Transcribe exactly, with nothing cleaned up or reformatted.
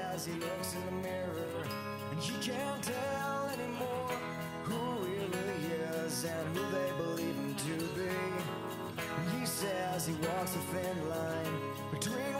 as he looks in the mirror, and he can't tell anymore who he really is and who they believe him to be. He says he walks a thin line between